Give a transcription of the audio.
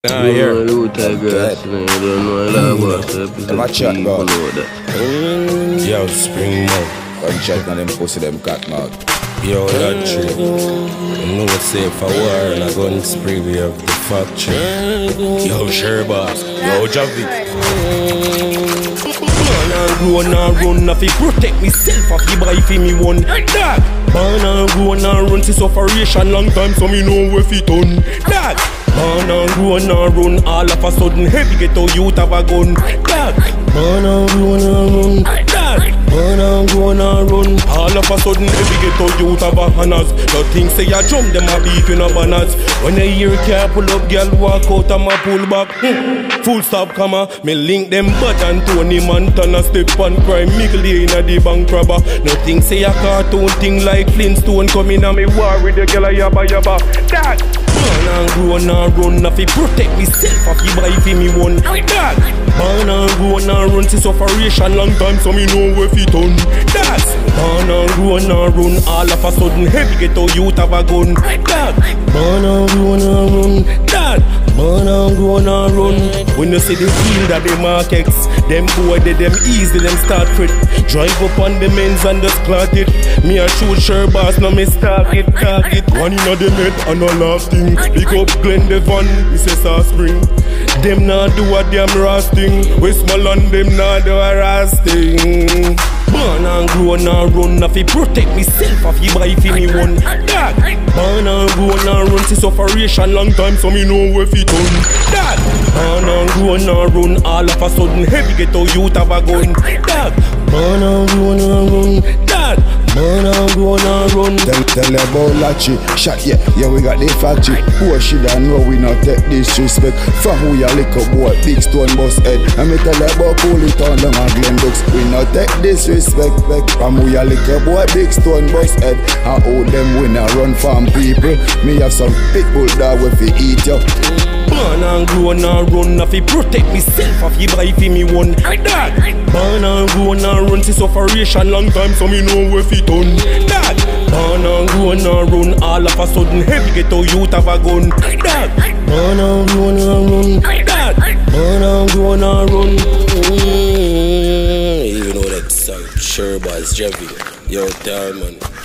Here. Yo, spring mouth. I'm checking them pussy, them cat mouth. Yo, that tree. You know what's safe for war and a gun spree we have the factory. Yo, Sherboss. Yo, Javi. Born and grown and run, I fi protect myself, I fi buy fi me one. Dad. Born and grown and run, since operation long time, so me know where fi done. Dad. Born and grown and run, all of a sudden heavy get out, youth have a gun. Dad. Born and grown and run. Dad. Born and grown and run, all of a sudden heavy get out, youth have a honors. The things say I jump, them a beat in a banners. When I hear car pull up, girl walk out and my pull back. Full stop, comma, me link them but and Tony Montana step on crime, Miguel in a the bank robber. Nothing say a cartoon thing like Flintstone coming and me war with the girl a yabba yabba. Dad. Born and grown and run, I fi protect myself, I fi buy fi me one. Dad. Born and grown and run, since operation long time, so me know where fi done. Dad. Born and grown and run, all of a sudden heavy get out, youth have a gun. Dad. Born and grown and run. Dad. Born and grown and run. When you see the field that they mark X, them boy they them easy, them start fit. Drive up on the men's and just clock it. Me a shoot Sherboss, now me start it, target. One inna the head and a last thing. Pick up Glen Devon, he says Spring. Them not do a damn rasting. Westmoreland, them not do a rasting. Born and grown and run, I fi protect myself, I fi buy fi me one. Dad. Born and grown and run, since operation long time, so me know where fi done. Dad. Born and grown and run, all of a sudden heavy get out, youth have a gun. Dad. Born and grown and run. Dad. Born and grown and run. Tell you about Lachi, shot yeah, we got the factory. Poor shit I know we not take disrespect. From who ya little boy, big stone bust head. And me tell you about Coolie Town, them and Glen Ducks. We not take disrespect. From who ya little boy, big stone bust head. And all them we not run from people. Me have some big bull dog if we eat you. Born and grown and run, I fi protect myself, I fi buy fi me one. Dad. Born and grown and run, since operation long time, so me know where fi done. Dad. Born and grown and run, all of a sudden heavy get out, youth have a gun. Dad. Born and grown and run. Dad. Born and grown and run. You know that song, Sherboss, Javi. Yo, Diamond.